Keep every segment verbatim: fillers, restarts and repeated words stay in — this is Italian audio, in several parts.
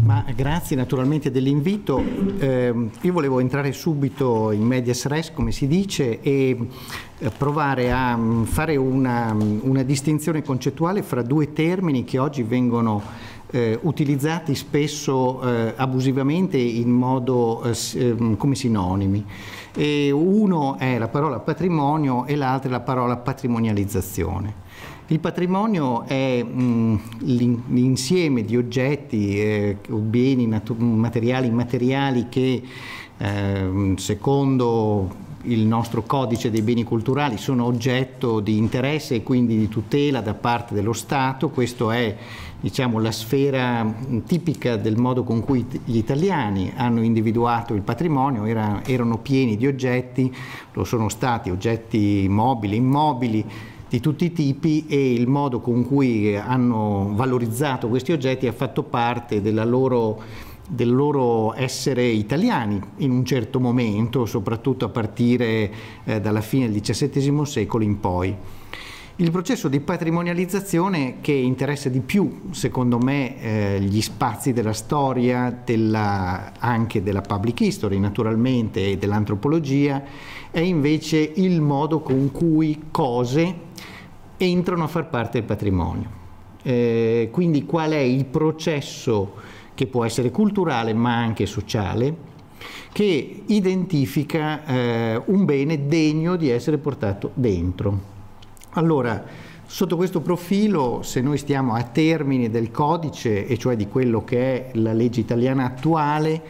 Ma grazie naturalmente dell'invito. Eh, io volevo entrare subito in medias res, come si dice, e provare a fare una, una distinzione concettuale fra due termini che oggi vengono eh, utilizzati spesso eh, abusivamente in modo eh, come sinonimi. E uno è la parola patrimonio e l'altro è la parola patrimonializzazione. Il patrimonio è l'insieme di oggetti, eh, beni materiali, immateriali che eh, secondo il nostro codice dei beni culturali sono oggetto di interesse e quindi di tutela da parte dello Stato. Questo è, diciamo, la sfera tipica del modo con cui gli italiani hanno individuato il patrimonio. Era, erano pieni di oggetti, lo sono stati oggetti mobili, immobili, di tutti i tipi, e il modo con cui hanno valorizzato questi oggetti ha fatto parte della loro, del loro essere italiani in un certo momento, soprattutto a partire eh, dalla fine del diciassettesimo secolo in poi. Il processo di patrimonializzazione che interessa di più, secondo me, eh, gli spazi della storia, della, anche della public history naturalmente e dell'antropologia, è invece il modo con cui cose entrano a far parte del patrimonio. Eh, quindi qual è il processo, che può essere culturale ma anche sociale, che identifica eh, un bene degno di essere portato dentro. Allora, sotto questo profilo, se noi stiamo a termini del codice, e cioè di quello che è la legge italiana attuale,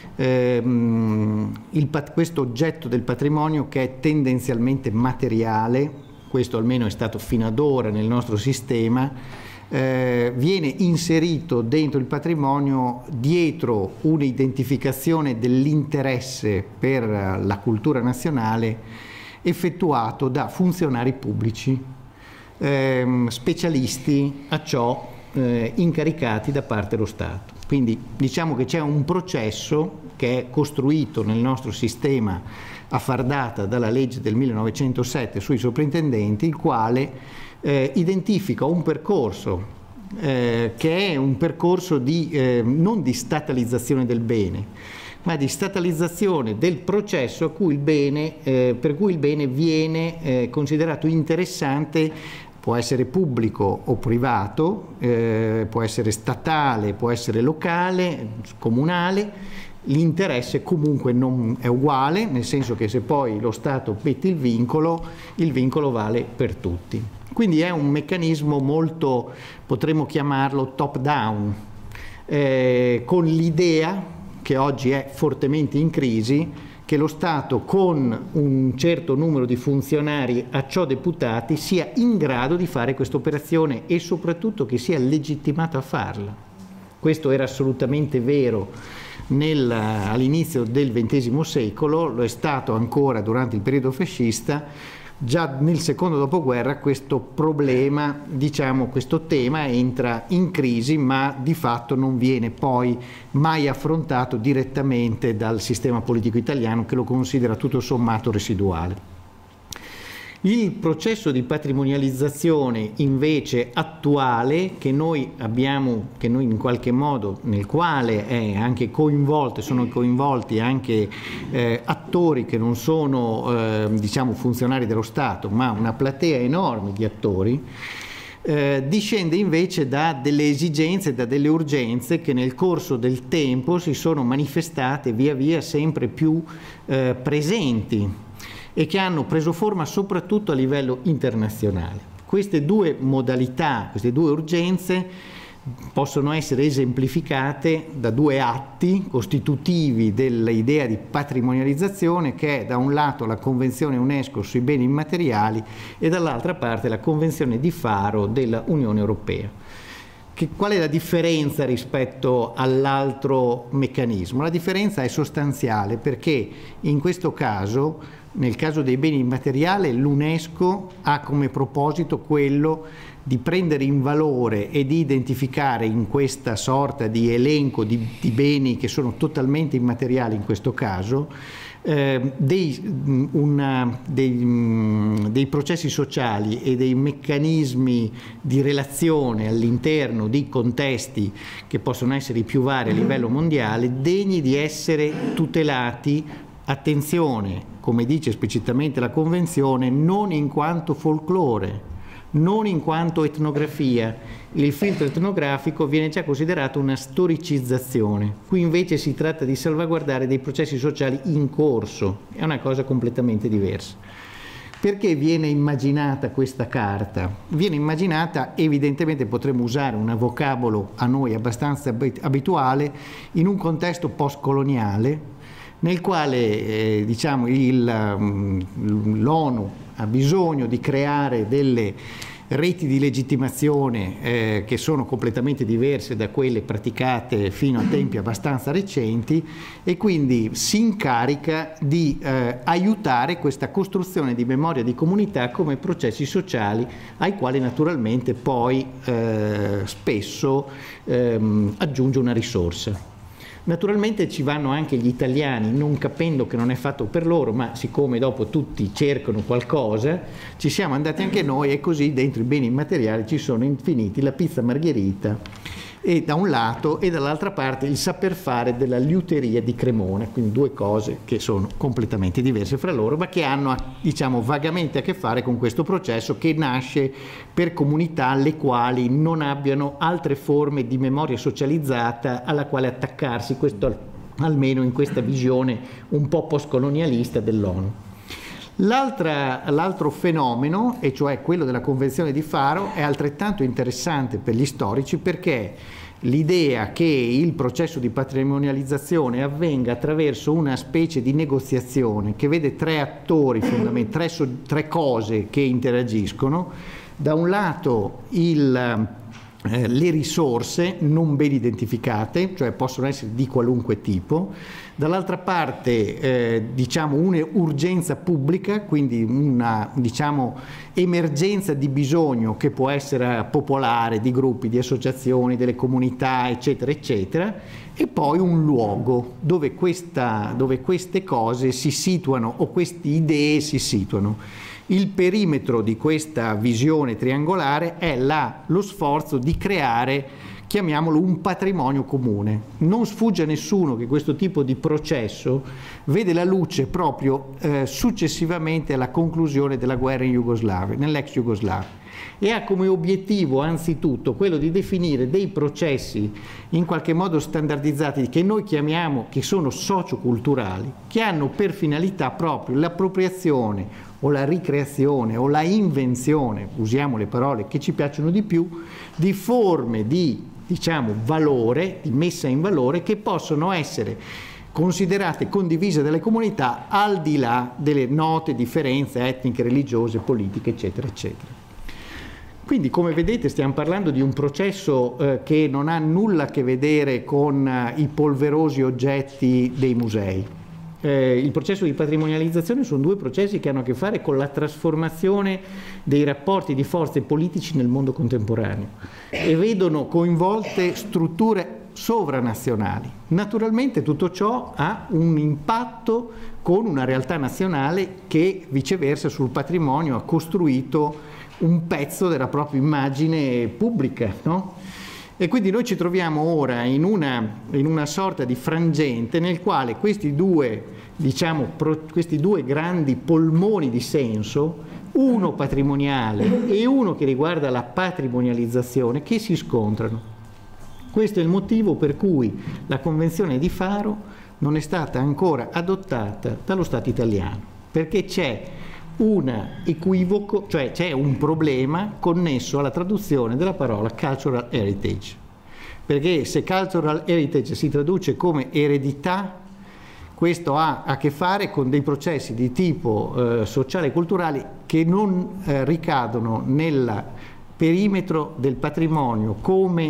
ehm, il, questo oggetto del patrimonio, che è tendenzialmente materiale, questo almeno è stato fino ad ora nel nostro sistema, eh, viene inserito dentro il patrimonio dietro un'identificazione dell'interesse per la cultura nazionale effettuato da funzionari pubblici, ehm, specialisti a ciò, eh, incaricati da parte dello Stato. Quindi diciamo che c'è un processo che è costruito nel nostro sistema a far data dalla legge del millenovecentosette sui soprintendenti, il quale eh, identifica un percorso eh, che è un percorso di, eh, non di statalizzazione del bene, ma di statalizzazione del processo a cui il bene, eh, per cui il bene viene eh, considerato interessante. Può essere pubblico o privato, eh, può essere statale, può essere locale, comunale. L'interesse comunque non è uguale, nel senso che se poi lo Stato mette il vincolo, il vincolo vale per tutti. Quindi è un meccanismo molto, potremmo chiamarlo top down, eh, con l'idea, che oggi è fortemente in crisi, che lo Stato, con un certo numero di funzionari a ciò deputati, sia in grado di fare questa operazione e soprattutto che sia legittimato a farla. Questo era assolutamente vero all'inizio del ventesimo secolo, lo è stato ancora durante il periodo fascista. Già nel secondo dopoguerra questo problema, diciamo, questo tema entra in crisi, ma di fatto non viene poi mai affrontato direttamente dal sistema politico italiano, che lo considera tutto sommato residuale. Il processo di patrimonializzazione invece attuale, che noi abbiamo, che noi in qualche modo, nel quale è anche coinvolto, sono coinvolti anche eh, attori che non sono eh, diciamo funzionari dello Stato, ma una platea enorme di attori, eh, discende invece da delle esigenze, da delle urgenze che nel corso del tempo si sono manifestate via via sempre più eh, presenti, e che hanno preso forma soprattutto a livello internazionale. Queste due modalità, queste due urgenze possono essere esemplificate da due atti costitutivi dell'idea di patrimonializzazione, che è da un lato la Convenzione UNESCO sui beni immateriali e dall'altra parte la Convenzione di Faro della Unione Europea. Che, qual è la differenza rispetto all'altro meccanismo? La differenza è sostanziale, perché in questo caso, nel caso dei beni immateriali, l'UNESCO ha come proposito quello di prendere in valore e di identificare in questa sorta di elenco di, di beni che sono totalmente immateriali in questo caso, eh, dei, una, dei, dei processi sociali e dei meccanismi di relazione all'interno di contesti che possono essere i più vari a livello mondiale, degni di essere tutelati, attenzione, come dice esplicitamente la Convenzione, non in quanto folklore, non in quanto etnografia. Il filtro etnografico viene già considerato una storicizzazione, qui invece si tratta di salvaguardare dei processi sociali in corso, è una cosa completamente diversa. Perché viene immaginata questa carta? Viene immaginata, evidentemente potremmo usare un vocabolo a noi abbastanza abituale, in un contesto postcoloniale, nel quale eh, diciamo, l'ONU ha bisogno di creare delle reti di legittimazione eh, che sono completamente diverse da quelle praticate fino a tempi abbastanza recenti, e quindi si incarica di eh, aiutare questa costruzione di memoria di comunità come processi sociali ai quali naturalmente poi eh, spesso ehm, aggiunge una risorsa. Naturalmente ci vanno anche gli italiani, non capendo che non è fatto per loro, ma siccome dopo tutti cercano qualcosa, ci siamo andati anche noi, e così dentro i beni immateriali ci sono infiniti la pizza margherita e da un lato, e dall'altra parte il saper fare della liuteria di Cremona, quindi due cose che sono completamente diverse fra loro, ma che hanno, diciamo, vagamente a che fare con questo processo che nasce per comunità le quali non abbiano altre forme di memoria socializzata alla quale attaccarsi, questo almeno in questa visione un po' postcolonialista dell'ONU. L'altro fenomeno, e cioè quello della Convenzione di Faro, è altrettanto interessante per gli storici, perché l'idea che il processo di patrimonializzazione avvenga attraverso una specie di negoziazione che vede tre attori fondamentali, tre, tre cose che interagiscono: da un lato il Eh, le risorse non ben identificate, cioè possono essere di qualunque tipo, dall'altra parte eh, diciamo un'urgenza pubblica, quindi una diciamo emergenza di bisogno che può essere popolare, di gruppi, di associazioni, delle comunità, eccetera eccetera, e poi un luogo dove, questa, dove queste cose si situano, o queste idee si situano. Il perimetro di questa visione triangolare è la, lo sforzo di creare, chiamiamolo, un patrimonio comune. Non sfugge a nessuno che questo tipo di processo vede la luce proprio eh, successivamente alla conclusione della guerra in Jugoslavia, nell'ex Jugoslavia, e ha come obiettivo anzitutto quello di definire dei processi in qualche modo standardizzati che noi chiamiamo, che sono socioculturali, che hanno per finalità proprio l'appropriazione o la ricreazione o la invenzione, usiamo le parole che ci piacciono di più, di forme di, diciamo, valore, di messa in valore, che possono essere considerate condivise dalle comunità al di là delle note differenze etniche, religiose, politiche, eccetera, eccetera. Quindi, come vedete, stiamo parlando di un processo eh, che non ha nulla a che vedere con eh, i polverosi oggetti dei musei. Eh, il processo di patrimonializzazione sono due processi che hanno a che fare con la trasformazione dei rapporti di forze politici nel mondo contemporaneo e vedono coinvolte strutture sovranazionali. Naturalmente tutto ciò ha un impatto con una realtà nazionale che viceversa sul patrimonio ha costruito un pezzo della propria immagine pubblica, no? E quindi noi ci troviamo ora in una, in una sorta di frangente nel quale questi due, diciamo, pro, questi due grandi polmoni di senso, uno patrimoniale e uno che riguarda la patrimonializzazione, che si scontrano. Questo è il motivo per cui la Convenzione di Faro non è stata ancora adottata dallo Stato italiano, perché c'è un equivoco, cioè c'è un problema connesso alla traduzione della parola cultural heritage, perché se cultural heritage si traduce come eredità, questo ha a che fare con dei processi di tipo eh, sociale e culturali che non eh, ricadono nel perimetro del patrimonio come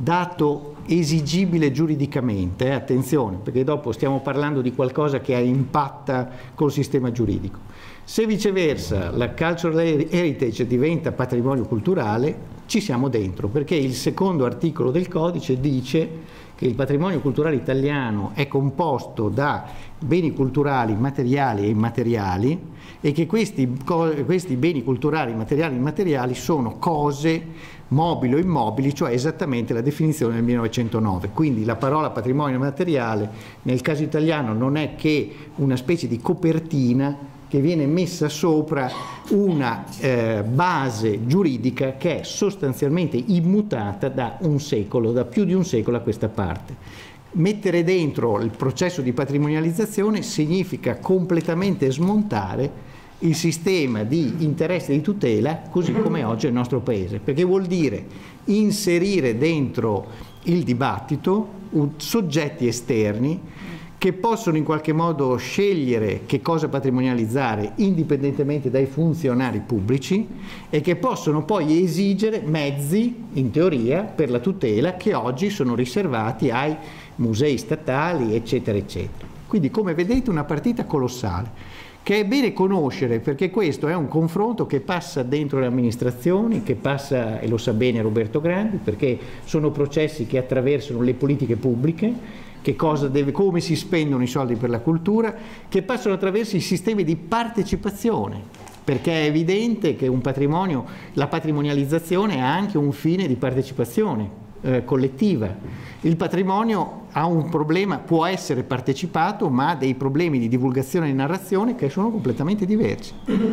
dato esigibile giuridicamente, eh, attenzione, perché dopo stiamo parlando di qualcosa che impatta col sistema giuridico. Se viceversa la cultural heritage diventa patrimonio culturale, ci siamo dentro, perché il secondo articolo del codice dice che che il patrimonio culturale italiano è composto da beni culturali materiali e immateriali e che questi, questi beni culturali materiali e immateriali sono cose mobili o immobili, cioè esattamente la definizione del millenovecentonove. Quindi la parola patrimonio materiale nel caso italiano non è che una specie di copertina che viene messa sopra una eh, base giuridica che è sostanzialmente immutata da un secolo, da più di un secolo a questa parte. Mettere dentro il processo di patrimonializzazione significa completamente smontare il sistema di interesse e di tutela così come oggi è il nostro Paese, perché vuol dire inserire dentro il dibattito soggetti esterni che possono in qualche modo scegliere che cosa patrimonializzare indipendentemente dai funzionari pubblici e che possono poi esigere mezzi, in teoria, per la tutela che oggi sono riservati ai musei statali, eccetera, eccetera. Quindi, come vedete, una partita colossale che è bene conoscere, perché questo è un confronto che passa dentro le amministrazioni, che passa, e lo sa bene Roberto Grandi, perché sono processi che attraversano le politiche pubbliche, che cosa deve, come si spendono i soldi per la cultura, che passano attraverso i sistemi di partecipazione, perché è evidente che un patrimonio, la patrimonializzazione ha anche un fine di partecipazione eh, collettiva. Il patrimonio ha un problema, può essere partecipato, ma ha dei problemi di divulgazione e narrazione che sono completamente diversi.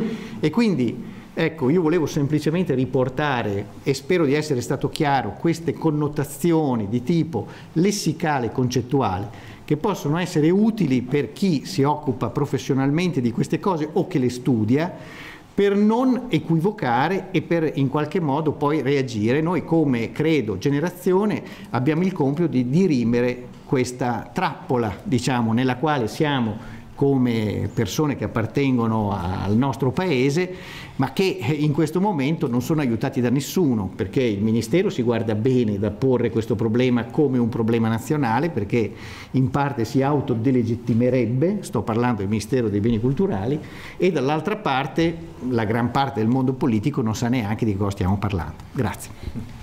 E quindi, ecco, io volevo semplicemente riportare, e spero di essere stato chiaro, queste connotazioni di tipo lessicale e concettuale che possono essere utili per chi si occupa professionalmente di queste cose o che le studia, per non equivocare e per in qualche modo poi reagire. Noi come, credo, generazione abbiamo il compito di dirimere questa trappola, diciamo, nella quale siamo come persone che appartengono al nostro paese, ma che in questo momento non sono aiutati da nessuno, perché il Ministero si guarda bene da porre questo problema come un problema nazionale, perché in parte si autodelegittimerebbe, sto parlando del Ministero dei Beni Culturali, e dall'altra parte la gran parte del mondo politico non sa neanche di cosa stiamo parlando. Grazie.